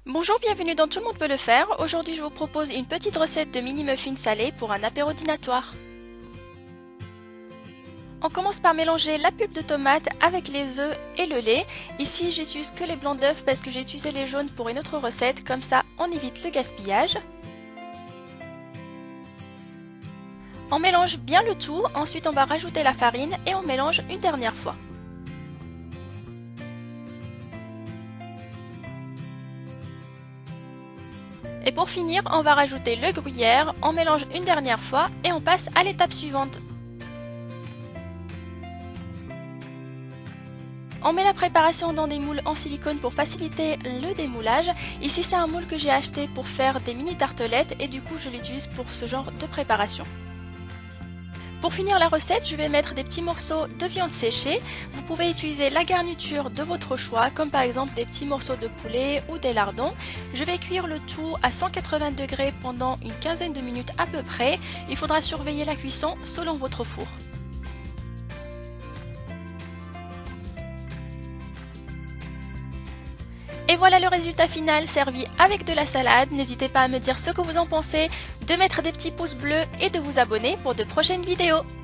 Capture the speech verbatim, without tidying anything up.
Bonjour, bienvenue dans Tout le monde peut le faire. Aujourd'hui, je vous propose une petite recette de mini muffins salés pour un apéro dînatoire. On commence par mélanger la pulpe de tomate avec les œufs et le lait. Ici, j'utilise que les blancs d'œufs parce que j'ai utilisé les jaunes pour une autre recette. Comme ça, on évite le gaspillage. On mélange bien le tout. Ensuite, on va rajouter la farine et on mélange une dernière fois. Et pour finir, on va rajouter le gruyère, on mélange une dernière fois et on passe à l'étape suivante. On met la préparation dans des moules en silicone pour faciliter le démoulage. Ici, c'est un moule que j'ai acheté pour faire des mini tartelettes et du coup, je l'utilise pour ce genre de préparation. Pour finir la recette, je vais mettre des petits morceaux de viande séchée. Vous pouvez utiliser la garniture de votre choix, comme par exemple des petits morceaux de poulet ou des lardons. Je vais cuire le tout à cent quatre-vingts degrés pendant une quinzaine de minutes à peu près. Il faudra surveiller la cuisson selon votre four. Et voilà le résultat final servi avec de la salade. N'hésitez pas à me dire ce que vous en pensez, de mettre des petits pouces bleus et de vous abonner pour de prochaines vidéos.